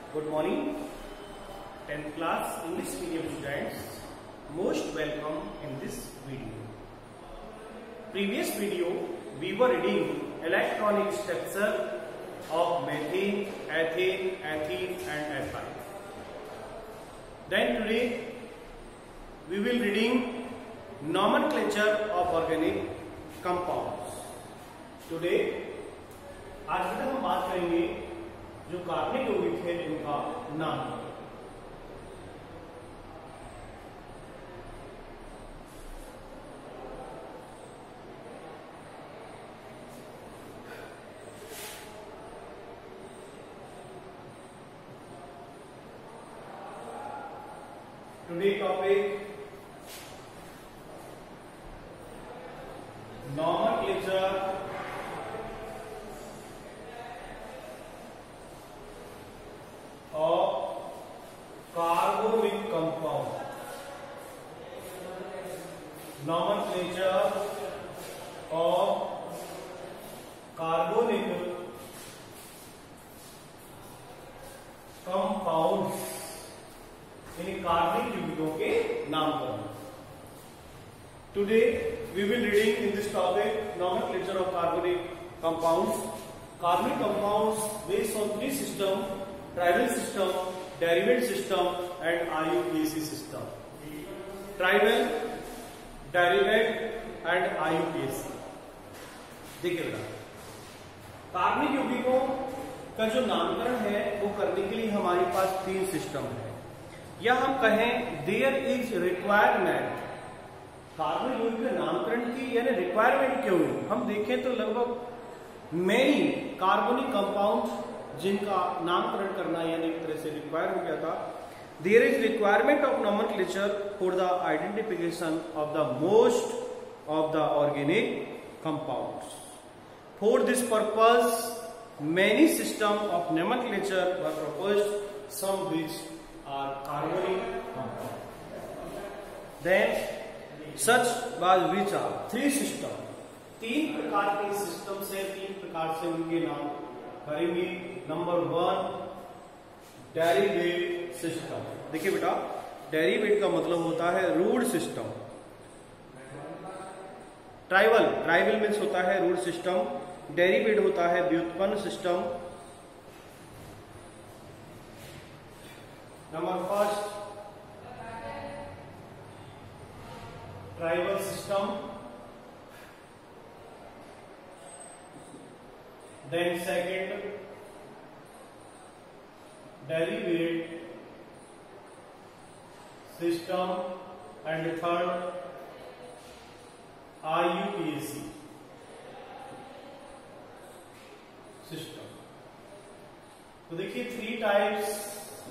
Good morning, 10th class English medium students. Most welcome in this video. Previous video we were reading electronic structure of methane, ethane, ethene and ethyl. Then today we will reading nomenclature of organic compounds. Today आज की हम बात करेंगे जो कार्बनिक यौगिक है उनका नाम। Today topic nomenclature of carbonic compound. Nomenclature of carbonic compounds यानी कार्बनिक यौगिकों के नामकरण। Today we will reading in this topic nomenclature of carbonic compounds. Carbonic compounds based on three systems: tribal system, derived system and IUPAC system. Tribal, derived and IUPAC. देखिए बेटा, कार्बनिक यौगिकों का जो नामकरण है वो करने के लिए हमारे पास तीन सिस्टम है, या हम कहें देयर इज रिक्वायरमेंट। कार्बनिक यौगिक के नामकरण की यानी रिक्वायरमेंट क्यों हुई? हम देखें तो लगभग मेनी कार्बनिक कंपाउंड जिनका नामकरण करना यानी एक तरह से रिक्वायर हो गया था। There is requirement of nomenclature for the identification of the most of the organic compounds. For this purpose many system of nomenclature were proposed, some which are कार्बनिक compound. Then such was which are three system. तीन प्रकार के system से, तीन प्रकार से उनके नाम करेंगे। Number one, derivate system. देखिए बेटा, डेरिवेट का मतलब होता है रूट सिस्टम। ट्राइबल मीन्स होता है रूट सिस्टम, डेरिवेट होता है व्युत्पन्न system. Number first tribal system, then second derived system and third IUPAC system। तो देखिए थ्री टाइप्स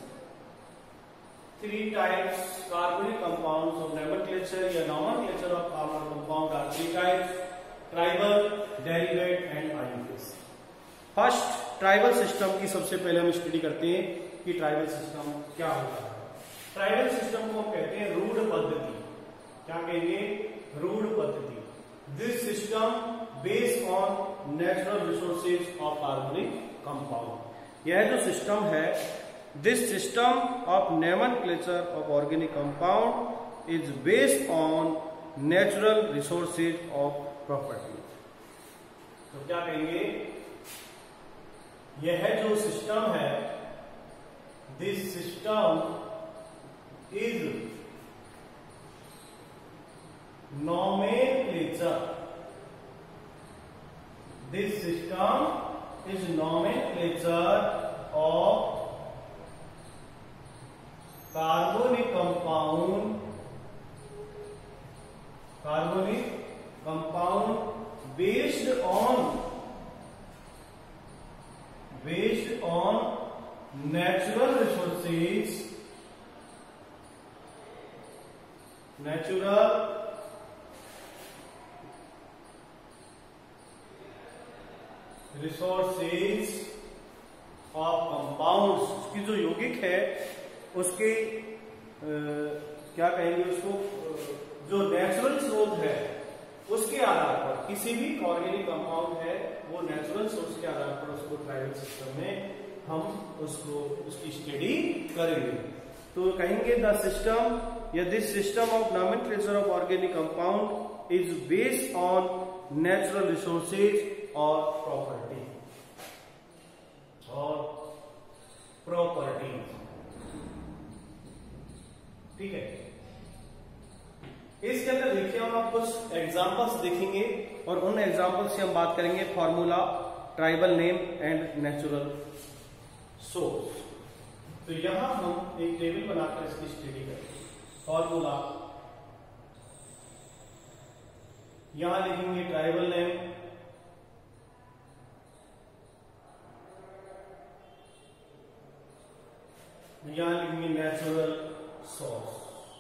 कार्बनिक कंपाउंड्स ऑफ नोमेनक्लेचर या नोमेनक्लेचर ऑफ कार्बनिक compound are three types: tribal, derivate and IUPAC। First tribal system की सबसे पहले हम study करते हैं कि ट्राइबल सिस्टम क्या होता है। ट्राइबल सिस्टम को हम कहते हैं रूढ़ पद्धति। क्या कहेंगे? रूढ़ पद्धति। This system based on natural resources of कार्बनिक कंपाउंड। यह जो सिस्टम है, this system of nomenclature of organic compound is based on natural resources of property. तो क्या कहेंगे? यह जो सिस्टम है, this system is nomenclature. This system is nomenclature of कार्बनिक compound based on natural resources of compounds। उसकी जो यौगिक है उसके क्या कहेंगे उसको, जो नेचुरल स्रोत है उसके आधार पर किसी भी ऑर्गेनिक कंपाउंड है वो नेचुरल सोर्स के आधार पर उसको ट्राइबल सिस्टम में हम उसकी स्टडी करेंगे। तो कहेंगे द सिस्टम या this system of nomenclature of organic compound is based on natural resources और प्रॉपर्टी ठीक है। इसके अंदर देखिए हम आप कुछ एग्जांपल्स देखेंगे और उन एग्जांपल्स से हम बात करेंगे formula, tribal name and natural source. तो यहां हम एक टेबल बनाकर इसकी स्टडी करेंगे। फॉर्मूला, यहां लिखेंगे ट्राइबल नेम, यहां लिखेंगे नेचुरल सोर्स।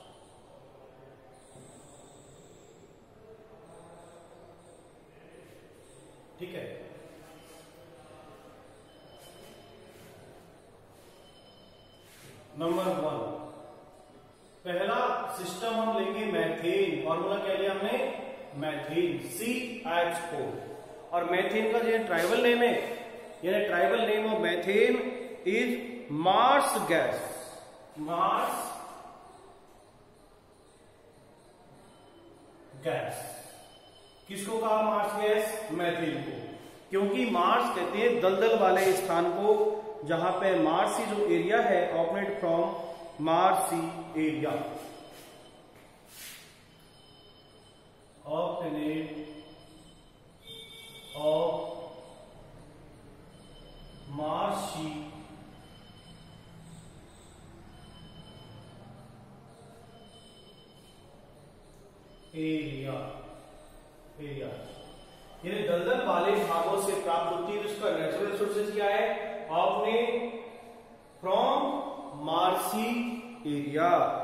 ठीक है। नंबर 1, पहला सिस्टम हम लेंगे मैथेन। फॉर्मूला क्या लिया हमने? Methane, CHO। और मैथेन का जो ट्राइबल नेम है, यानी tribal name of methane is marsh gas. Marsh gas किसको कहा मार्स गैस? मैथेन को। क्योंकि मार्स कहते हैं दलदल वाले स्थान को, जहां पे मार्सी जो एरिया है obtained from marshy area, obtained of marshy area, यानी दलदल वाले भागों से प्राप्त होती है। उसका नेचुरल रिसोर्सेज क्या है? आपने फ्रॉम मार्सी एरिया,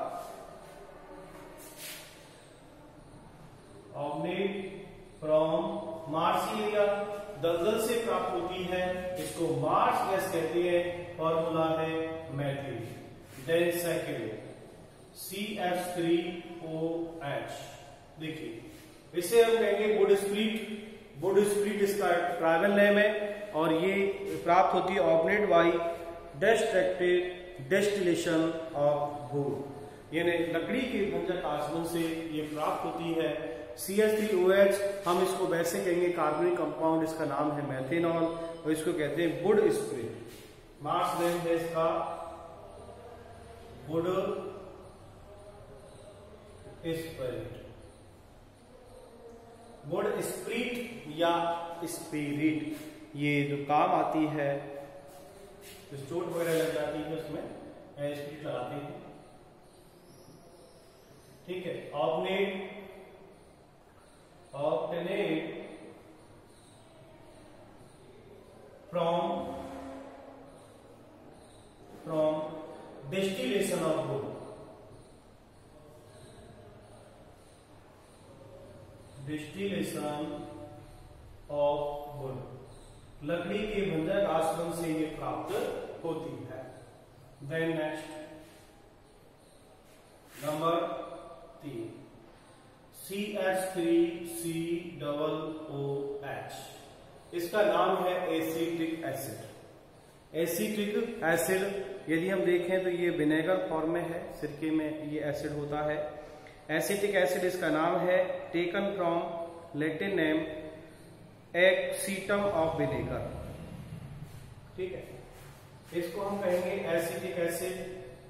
आपने फ्रॉम मार्सी एरिया दलदल से प्राप्त होती है, इसको मार्स गैस कहते हैं। फॉर्मूला है मैथेन। Then second CH3OH। देखिए इसे हम कहेंगे वुड स्प्लिट। वुड स्प्लिट इसका ट्राइबल नेम है और ये प्राप्त होती है obtained by distillation of wood, यानी लकड़ी के भंजक आसवन से ये प्राप्त होती है। CH3OH हम इसको वैसे कहेंगे कार्बनिक कंपाउंड, इसका नाम है मैथेनॉल और इसको कहते हैं वुड स्प्लिट। मार्स नेम है इसका वुड स्प्लिट। वुड स्प्लिट या स्पिरिट, ये जो काम आती है, तो चोट वगैरह लग जाती है उसमें स्प्लिट लगाते हैं। ठीक है। Obtained from distillation of wood, distillation of wood, लकड़ी के भंजक आसवन से ये प्राप्त होती है। देन नेक्स्ट नंबर 3 CH3COOH, इसका नाम है एसिटिक एसिड। एसिटिक एसिड यदि हम देखें तो ये विनेगर फॉर्म में है, सिरके में ये एसिड होता है। एसिटिक एसिड इसका नाम है, taken from Latin name acetum of vinegar. ठीक है। इसको हम कहेंगे एसिटिक एसिड,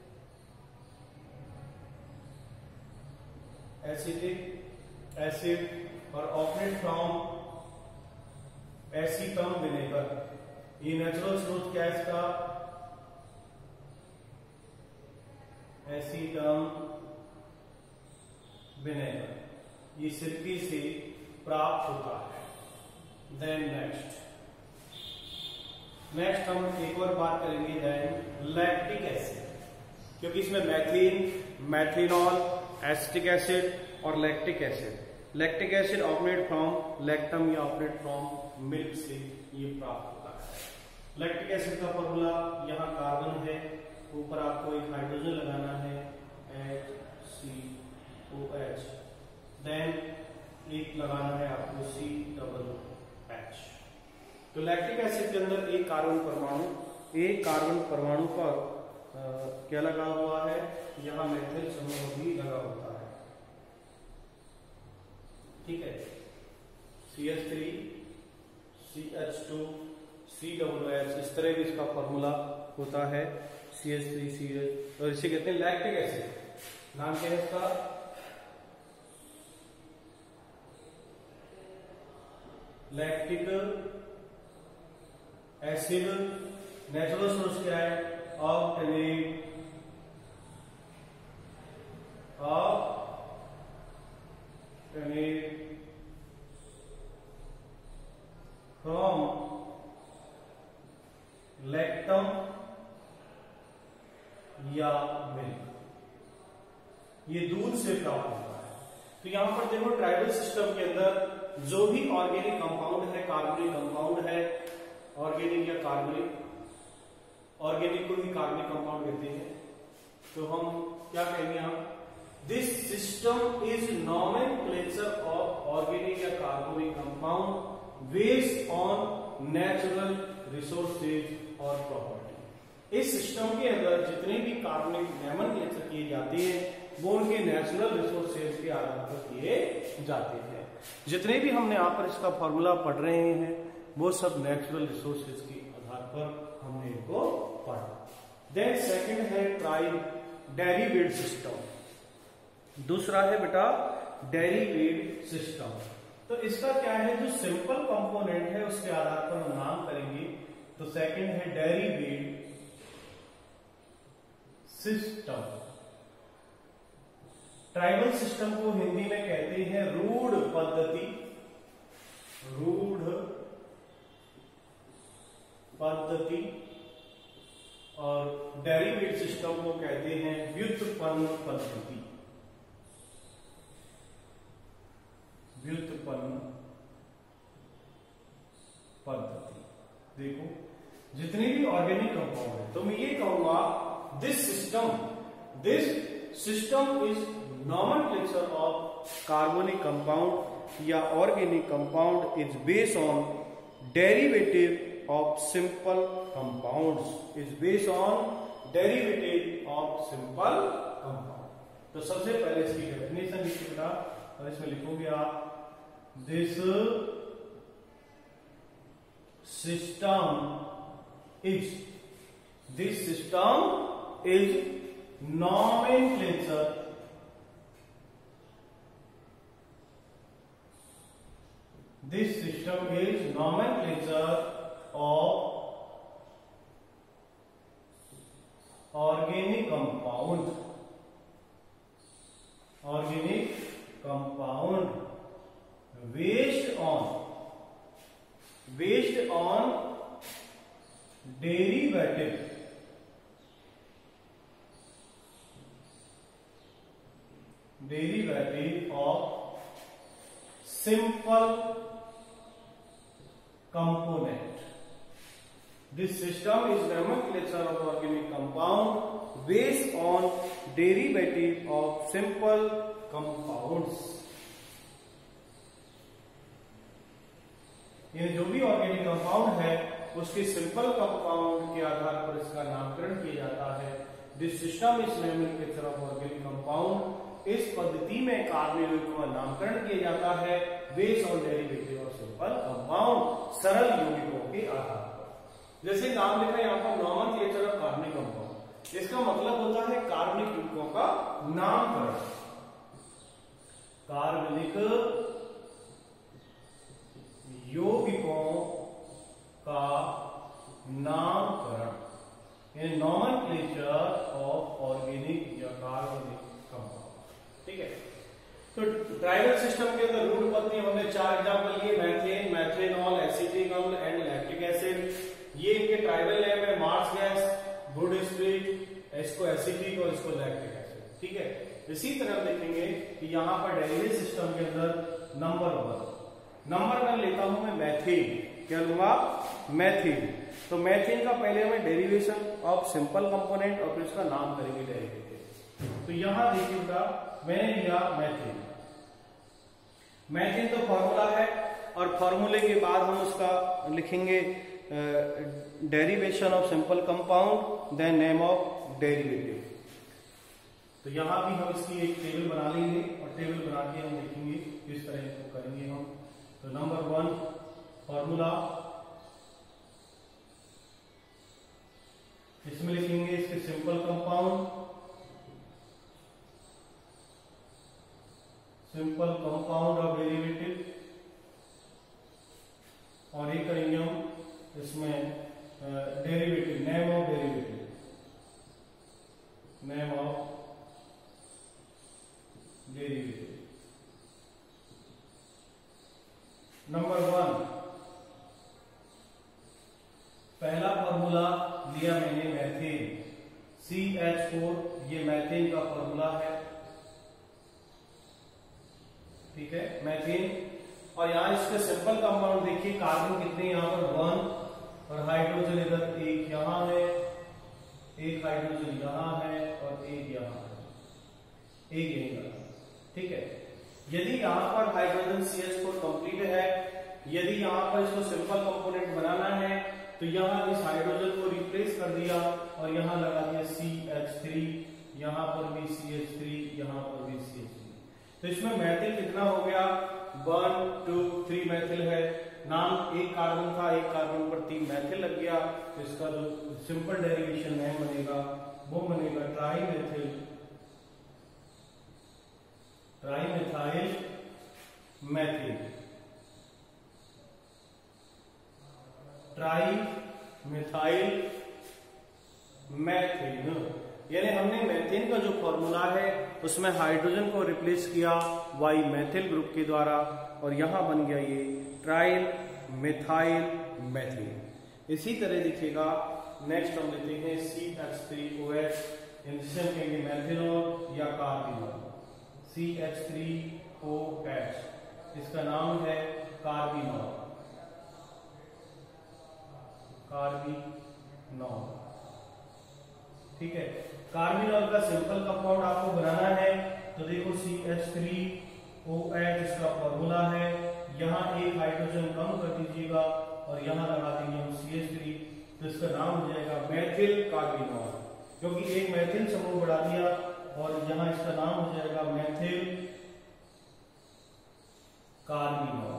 एसिटिक एसिड और ऑपरेट फ्रॉम एसीटम विनेगर। ये नेचुरल स्रोत क्या है इसका? एसीटम विनेगर, ये सिरके से प्राप्त होता है। देन नेक्स्ट हम एक और बात करेंगे देन लैक्टिक एसिड, क्योंकि इसमें मैथीन, मैथेनॉल, एसिटिक एसिड और lactic acid. Lactic acid obtained from lactum या ऑपरेट फ्रॉम मिल्क से ये प्राप्त होता है। लैक्टिक एसिड का फॉर्मूला यहाँ कार्बन है, ऊपर आपको एक हाइड्रोजन लगाना है HCOH, देन एक लगाना है आपको COOH। तो लैक्टिक एसिड के अंदर एक कार्बन परमाणु एक कार्बन परमाणु पर क्या लगा हुआ है, यहाँ मेथिल समूह भी लगा होता है। ठीक है, CH3 CH2 COOH, इस तरह भी इसका फॉर्मूला होता है CH3 CH, और इसे कहते हैं लैक्टिक एसिड। नाम क्या है इसका, लैक्टिक एसिड। नेचुरल सोर्स क्या है, ऑक्टेनेट फ्रॉम लैक्टम या मिल्क, ये दूध से प्राप्त होता है। तो यहां पर देखो ट्राइबल सिस्टम के अंदर जो भी ऑर्गेनिक कंपाउंड है, कार्बनिक कंपाउंड है, ऑर्गेनिक या कार्बनिक, ऑर्गेनिक को भी कार्बनिक कंपाउंड कहते हैं, तो हम क्या कहेंगे, हम this system is nomenclature of organic या कार्बनिक compound based on natural resources और प्रॉपर्टी। इस सिस्टम के अंदर जितने भी कार्बनिक नॉमेनक्लेचर किए जाते हैं वो उनके नेचुरल रिसोर्सेज के आधार पर किए जाते हैं। जितने भी हमने यहाँ पर इसका फॉर्मूला पढ़ रहे हैं वो सब नेचुरल रिसोर्सेज के आधार पर हमने इनको पढ़ा। देन सेकंड है डेरिवेटिव सिस्टम। दूसरा है बेटा डेरिवेटिव सिस्टम। तो इसका क्या है, जो सिंपल कंपोनेंट है उसके आधार पर हम नाम करेंगे। तो सेकंड है डेरिवेटिव सिस्टम। ट्राइबल सिस्टम को हिंदी में कहते हैं रूढ़ पद्धति, रूढ़ पद्धति, और डेरिवेटिव सिस्टम को कहते हैं व्युत्पन्न पद्धति, व्युत्पन्न पद्धति। देखो जितने भी ऑर्गेनिक कंपाउंड है तो मैं ये कहूंगा this system is nomenclature of कार्बनिक कंपाउंड या organic compound is based on derivative of simple compounds, is based on derivative of simple compound. तो सबसे पहले इसकी डेफिनेशन लिखिए बेटा, और इसमें लिखोगे आप this system is nomenclature this system is nomenclature of organic compound based on derivative of simple component. This system is nomenclature of organic compound based on derivative of simple compounds. ये जो भी organic compound है उसके simple compound के आधार पर इसका नामकरण किया जाता है। This system is nomenclature of organic compound. इस पद्धति में कार्बनिक यौगिकों का नामकरण किया जाता है based on derivative of simple compound, सरल यौगिकों के आधार पर। जैसे नाम लिखा है यहाँ पर नॉमेनक्लेचर ऑफ कार्बनिक कंपाउंड, इसका मतलब होता है कार्बनिक यौगिकों का नामकरण, कार्बनिक यौगिकों का नामकरण, नॉमेनक्लेचर ऑफ ऑर्गेनिक या कार्बनिक कंपाउंड। ठीक है, तो ट्राइबल सिस्टम के अंदर रूढ़ पद्धति हमने 4 एग्जांपल लिए, मैथेन, मैथेनॉल, एसिटिक अम्ल एंड लैक्टिक एसिड। ये इनके ट्राइबल नेम है, मार्स गैस, वुड स्प्रिट, इसको एसिटिक और इसको लैक्टिक एसिड। ठीक है, इसी तरह देखेंगे कि यहाँ पर डेरिवेटिव सिस्टम के अंदर नंबर 1 लेता हूं मैं मैथेन। क्या लूंगा, मैथेन। तो मैथेन का पहले हमें डेरिवेशन ऑफ सिंपल कंपोनेंट और फिर इसका नाम करेंगे डेरिवेटिव। तो यहां देखिएगा मैंने लिया मैथेन। मैथेन तो फॉर्मूला है और फॉर्मूले के बाद हम उसका लिखेंगे derivation of simple compound, then name of derivative. तो यहां भी हम इसकी एक टेबल बना लेंगे और टेबल बना के हम देखेंगे किस तरह इसको करेंगे हम। तो नंबर 1 फॉर्मूला, इसमें लिखेंगे इसके simple compound, simple compound of derivative, और ये करेंगे हम इसमें derivative, name of derivative, name of derivative. Number 1 पहला फॉर्मूला लिया मैंने मैथेन, CH4, ये मैथेन का फॉर्मूला है, ठीक है, मैथेन। और यहां इसके सिंपल कंपाउंड देखिए, कार्बन कितने यहां पर 1, और हाइड्रोजन इधर एक यहां है, एक हाइड्रोजन यहां है और एक यहां है, एक यहीं पर, ठीक है। यदि यहां पर हाइड्रोजन CH4 कंप्लीट है, यदि यहां पर इसको सिंपल कंपोनेंट बनाना है तो यहां इस हाइड्रोजन को रिप्लेस कर दिया और यहां लगा दिया CH3, यहां पर भी CH3, यहां पर भी CH3। तो इसमें मैथिल कितना हो गया, 1 2 3 मैथिल है। नाम एक कार्बन था, एक कार्बन पर 3 मैथिल लग गया, तो इसका जो सिंपल डेरिवेशन नेम बनेगा वो बनेगा trimethyl, trimethyl methyl, trimethyl methyl. यानी हमने मैथेन का जो फॉर्मूला है उसमें हाइड्रोजन को रिप्लेस किया वाई मैथिल ग्रुप के द्वारा, और यहां बन गया ये ट्राइल मिथाइल मैथिल। इसी तरह दिखेगा, नेक्स्ट हम लेते हैं CH3OH, जिसे हम कहेंगे मैथिनॉल या कार्बिनॉल, CH3OH, इसका नाम है कार्बिनॉल, कार्बिनॉल, ठीक है। कार्बिनॉल का सिंपल कंपाउंड आपको बनाना है तो देखो CH3OH इसका फॉर्मूला है, यहां एक हाइड्रोजन कम कर दीजिएगा और यहां लगा देंगे हम CH3, तो इसका नाम हो जाएगा मैथिल कार्बिनॉल, क्योंकि एक मैथिल समूह बढ़ा दिया और यहां इसका नाम हो जाएगा मैथिल कार्बिनॉल,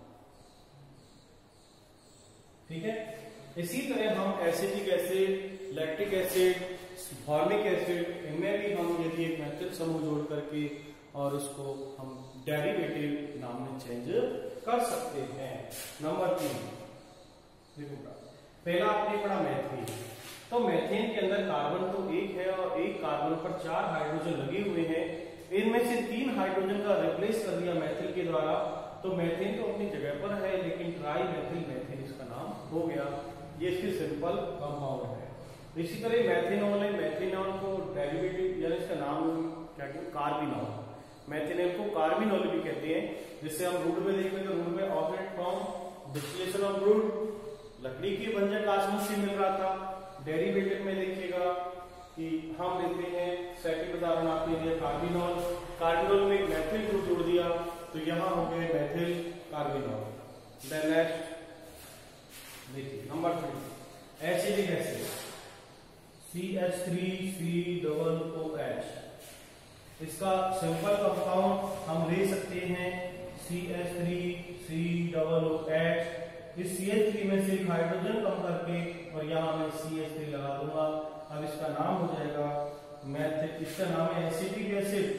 ठीक है। इसी तरह हम acetic acid, lactic acid, formic acid, इनमें भी हम यदि एक मैथिल समूह जोड़ करके और उसको हम डेरिवेटिव नाम में चेंज कर सकते हैं। नंबर 3 देखो, पहला आपने पढ़ा मैथेन। तो मैथेन के अंदर कार्बन तो एक है और एक कार्बन पर 4 हाइड्रोजन लगे हुए हैं, इनमें से 3 हाइड्रोजन का रिप्लेस कर दिया मैथिल के द्वारा, तो मैथेन तो अपनी जगह पर है लेकिन ट्राई मैथिल मैथेन इसका नाम हो गया, ये इसकी सिंपल कंपाउंड है। इसी तरह मैथेनॉल है, मैथेनॉल को डेरिवेटिव यानी इसका नाम क्या कहते हैं, कार्बिनॉल, मैथेनॉल को कार्बिनॉल भी कहते हैं, जिससे हम रूट में देखेंगे तो रूट में organic form distillation of root लकड़ी की भंजक आसमस से मिल रहा था। डेरिवेटिव में देखिएगा कि हम लेते हैं, सेकंड उदाहरण आपने दिया कार्बिनॉल, कार्बिनॉल में मैथिल ग्रुप जोड़ दिया तो यहां हो गए मैथिल कार्बिनॉल। देन नेक्स्ट देखिए नंबर 3 एसिडिक एसिड, CH3COOH, इसका सिंपल कंपाउंड हम ले सकते हैं CH3COOH। इस CH3 में से हाइड्रोजन कम करके और यहां मैं CH3 लगा दूंगा, अब इसका नाम हो जाएगा मैथिल, इसका नाम है एसिटिक एसिड,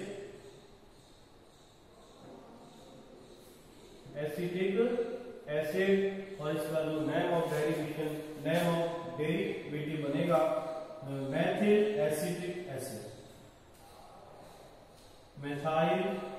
एसिटिक एसिड, और इसका जो name of derivation, name of derivative बनेगा methyl acetic acid, methyl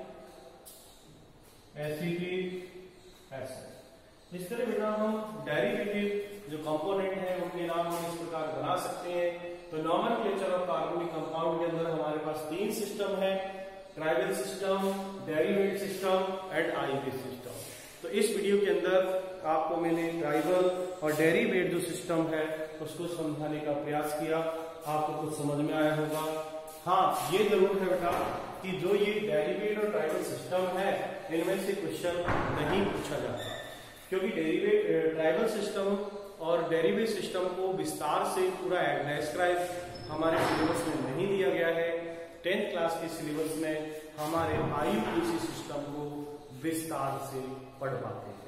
acetic acid. इस तरह बेटा हम डेरिवेटिव जो कंपोनेंट है उनके नाम हम इस प्रकार बना सकते हैं। तो नॉमेनक्लेचर ऑफ कार्बनिक कंपाउंड के अंदर हमारे पास 3 सिस्टम है, tribal system, derivative system and IP system. तो इस वीडियो के अंदर आपको मैंने ट्राइबल और डेरिवेट जो सिस्टम है उसको समझाने का प्रयास किया, आपको कुछ समझ में आया होगा। हाँ, ये जरूर है बेटा कि जो ये डेरिवेट और ट्राइबल सिस्टम है इनमें से क्वेश्चन नहीं पूछा जाता, क्योंकि डेरिवेट ट्राइबल सिस्टम और डेरिवेटिव सिस्टम को विस्तार से पूरा डिस्क्राइब हमारे सिलेबस में नहीं दिया गया है। 10th क्लास के सिलेबस में हमारे IUPAC सिस्टम को विस्तार से पढ़ पाते हैं,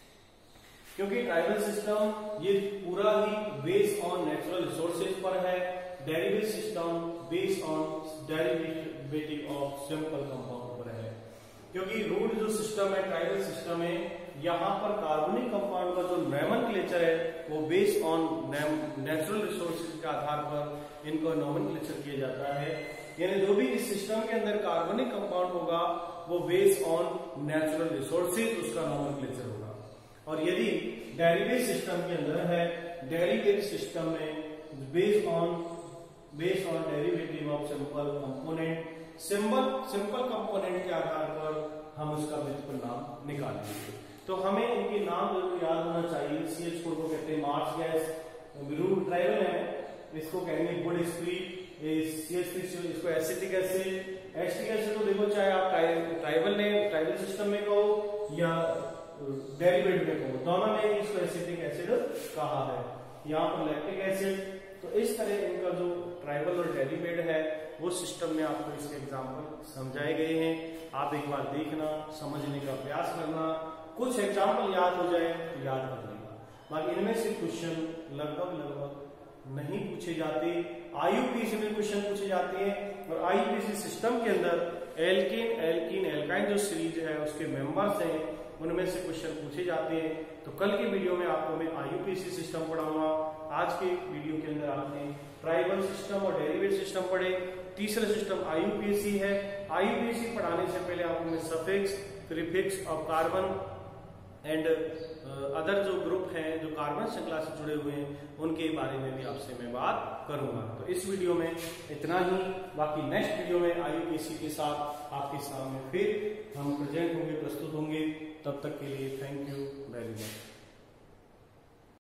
क्योंकि ट्राइबल सिस्टम ये पूरा ही बेस्ड ऑन नेचुरल रिसोर्सेज पर है। Derivative system based on derivative of simple compound पर है, क्योंकि रूट जो सिस्टम है ट्राइबल सिस्टम में, यहाँ पर कार्बनिक कंपाउंड का जो नोमेनक्लेचर है वो बेस्ड ऑन नेचुरल रिसोर्सेज के आधार पर इनको नोमेनक्लेचर किया जाता है। यानी जो भी इस सिस्टम के अंदर कार्बनिक कंपाउंड होगा वो बेस्ड ऑन नेचुरल रिसोर्सेज उसका नोमेनक्लेचर होगा। और यदि डेरिवेटिव सिस्टम के अंदर है, डेरिवेटिव सिस्टम में based on derivative of simple component, simple component के आधार पर हम उसका व्युत्पन्न नाम निकालेंगे। तो हमें इनके नाम जरूर याद होना चाहिए। CH4 को कहते हैं मार्स गैस, रूट ट्राइबल है, इसको कहेंगे वुड स्प्लिट, CH3 इसको एसिटिक एसिड, एसिटिक एसिड को देखो चाहे आप ट्राइबल सिस्टम में कहो या डेरिवेटिव में कहो, दोनों में इसको एसिटिक एसिड कहा है। यहाँ पर लैक्टिक एसिड। तो इस तरह इनका जो ट्राइबल और डेरिवेटिव है वो सिस्टम में आपको इसके एग्जाम्पल समझाए गए हैं। आप एक बार देखना, समझने का प्रयास करना, कुछ एग्जाम्पल याद हो जाए तो याद कर लेगा। बाकी इनमें से क्वेश्चन लगभग नहीं पूछे जाते। IUPAC में क्वेश्चन पूछे जाते हैं, और IUPAC सिस्टम के अंदर एल्कीन एल्काइन जो सीरीज है उसके मेंबर्स हैं, उनमें से क्वेश्चन पूछे जाते हैं। तो कल की वीडियो में आपको मैं IUPAC सिस्टम पढ़ाऊंगा। आज के वीडियो के अंदर आपने ट्राइबल सिस्टम और डेरिवेटिव सिस्टम पढ़े। तीसरा सिस्टम IUPAC है। IUPAC पढ़ाने से पहले आपको मैं सफिक्स, प्रीफिक्स और कार्बन एंड अदर जो ग्रुप हैं जो कार्बन श्रृंखला से जुड़े हुए हैं उनके बारे में भी आपसे मैं बात करूंगा। तो इस वीडियो में इतना ही। बाकी नेक्स्ट वीडियो में IUPAC के साथ आपके सामने फिर हम प्रेजेंट होंगे, प्रस्तुत होंगे। तब तक के लिए थैंक यू वेरी मच।